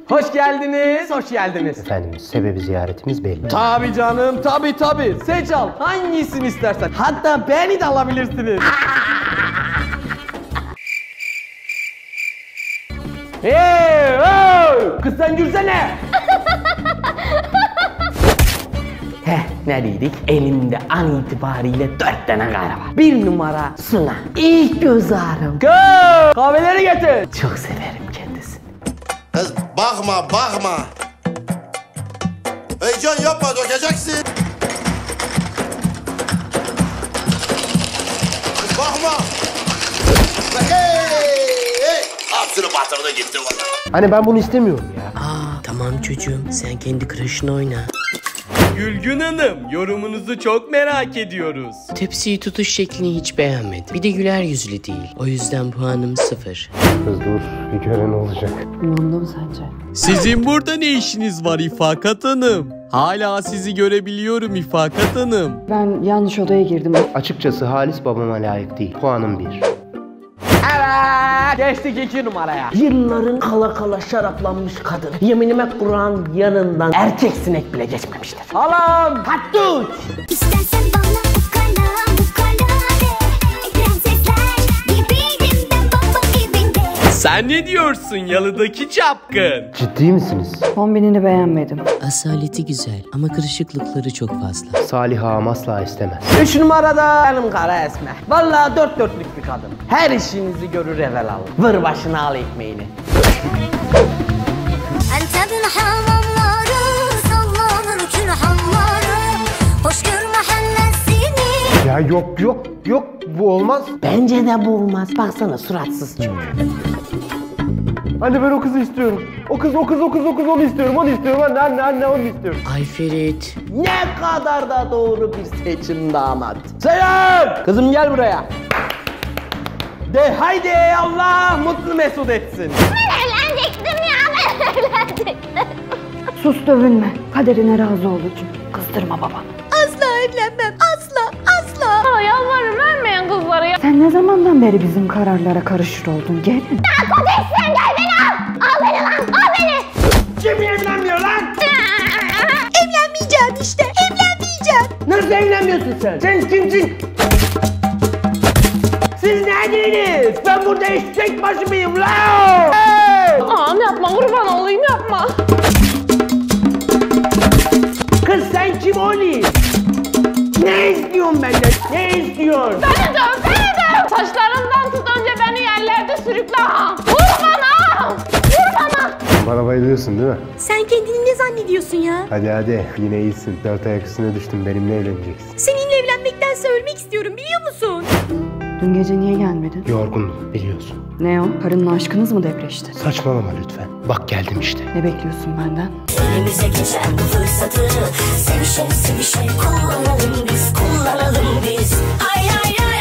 Hoş geldiniz, hoş geldiniz. Efendim, sebebi ziyaretimiz belli. Tabii canım, tabii. Seç al, hangisini istersen. Hatta beni de alabilirsiniz. Hey! Kız sen gülsene! Ne dedik? Elimde an itibariyle 4 tane kara var. 1 numara Suna. İlk göz ağrım. Kahveleri getir. Çok severim kendisini. Kız bakma. Heyecan yapma, dökeceksin. Kız bakma. Hey! Hapsını batırdı gitti valla. Hani ben bunu istemiyorum ya. Tamam çocuğum, sen kendi crush'ını oyna. Gülgün Hanım, yorumunuzu çok merak ediyoruz. Tepsiyi tutuş şeklini hiç beğenmedim. Bir de güler yüzlü değil. O yüzden puanım 0. Kız dur, bir gören olacak. Umurumda mı sence? Sizin burada ne işiniz var İfakat Hanım? Hala sizi görebiliyorum İfakat Hanım. Ben yanlış odaya girdim. Açıkçası Halis babama layık değil. Puanım 1. Evet, geçtik 2 numaraya. Yılların kala şaraplanmış kadın. Yeminime Kur'an yanından erkek sinek bile geçmemiştir. Halam, hattuç. İstersen bana ukala de. Prensesler gibiydim de baba gibiydim. Sen ne diyorsun yalıdaki çapkın? Ciddi misiniz? Kombinini beğenmedim. Asaleti güzel ama kırışıklıkları çok fazla. Salih ağam asla istemez. 3 numarada benim kara esme. Vallahi 4 dörtlük bir kadın. Her işinizi görür evvel alın. Vır başına al ekmeğini. Antep'in hamamları, sallanır külhanları. Hoşgör mahallesini. Ya yok, bu olmaz. Bence de bu olmaz. Baksana suratsız çünkü. Anne ben o kızı istiyorum. O kız onu istiyorum. Anne onu istiyorum. Ay Ferit. Ne kadar da doğru bir seçim damat. Selam! Kızım gel buraya. De haydi Allah mutlu mesut etsin. Evlenecektim ya, ben evlenecektim. Sus, dövünme. Kaderine razı ol çünkü. Kızdırma babanı. Asla evlenmem, asla. Bana yalvarırım, vermeyin kızları ya. Sen ne zamandan beri bizim kararlara karışır oldun? Gelin. Sen gel beni al. Al beni lan, al beni. Kim evlenmiyor lan? Evlenmeyeceğim işte, evlenmeyeceğim. Nasıl evlenmiyorsun sen? Sen kimsin? Siz nerediniz? Ben burada eşek başı mıyım lan? Hey! Ağam yapma, kurban olayım yapma. Kız sen kim olayım? Ne istiyorsun benden? Ne istiyorsun? Beni döv. Saçlarımdan tut, önce beni yerlerde sürükle ağam. Vur bana. Bana bayılıyorsun değil mi? Sen kendini ne zannediyorsun ya? Hadi yine iyisin. 4 ayak üstüne düştüm. Benimle evleneceksin. Seninle evlenmektense ölmek istiyorum, biliyor musun? Dün gece niye gelmedin? Yorgundum biliyorsun. Ne o? Karınla aşkınız mı depreşti? Saçmalama lütfen. Bak geldim işte. Ne bekliyorsun benden? Önümüze geçen bu fırsatı sevişe kullanalım biz. Ay ay ay.